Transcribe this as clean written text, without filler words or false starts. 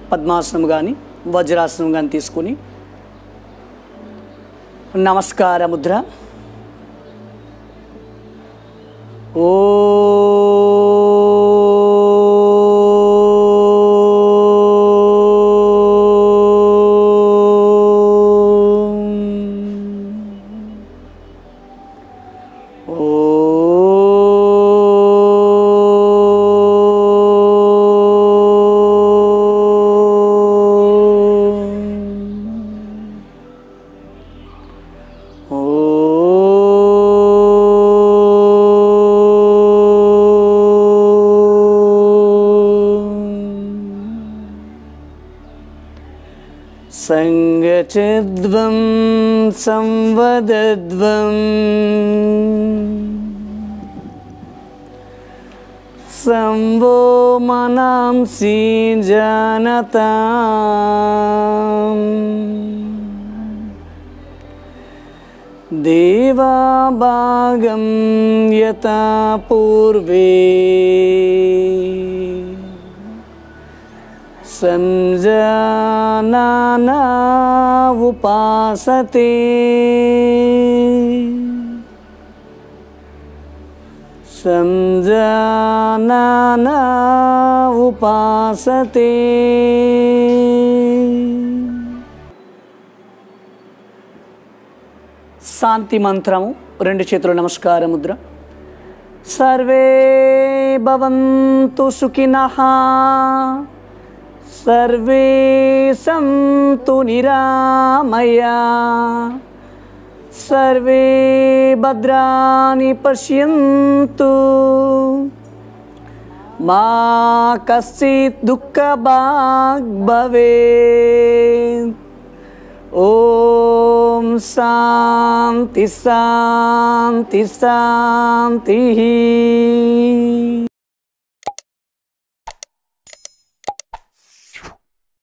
పద్మాసనం కానీ వజ్రాసనం కానీ తీసుకొని నమస్కార ముద్ర. ఓ సంగచద్వం సంవదద్వం సంవో మనాంసి జానతాం దేవాభాగం యథా పూర్వే సంజానానా ఉపాసతే సంజానానా ఉపాసతే. శాంతి మంత్రము. రెండు చేతుల నమస్కార ముద్ర. సర్వే భవంతు సుఖినః సర్వే సంతు నిరామయా సర్వే భద్రాని పశ్యంతు మా కశ్చిత్ దుఃఖభాగ్ భవేత్. ఓం శాంతి శాంతి శాంతి.